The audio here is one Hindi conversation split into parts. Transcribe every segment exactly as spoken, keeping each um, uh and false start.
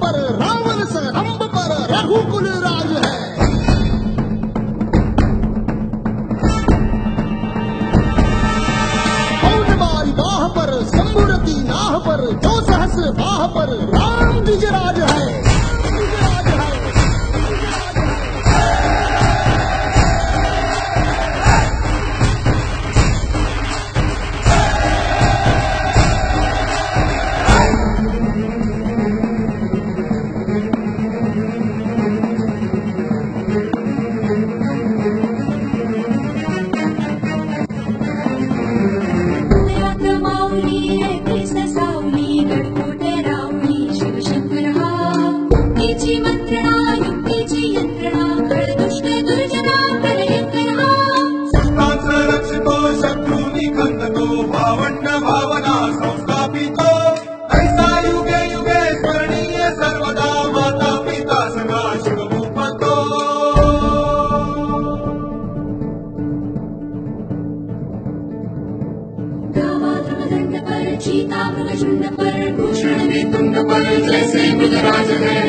पर रावण से रंभ पर रघुकुल राज है। पौर्णमारी बाह पर शंभुरती नाह पर जो सहस्र बाह पर राम द्विजराज है। भावना संस्थापितो ऐसा युगे युगे स्मरणीय सर्वदा माता पिता सदा शिवभूपतो। गावाधर्मदंड पर चीता मृगशुंड पर भूषण में तुंड पर जैसे मृगराज है।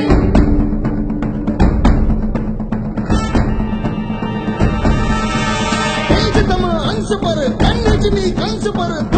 तेजतम अंश पर कंस पर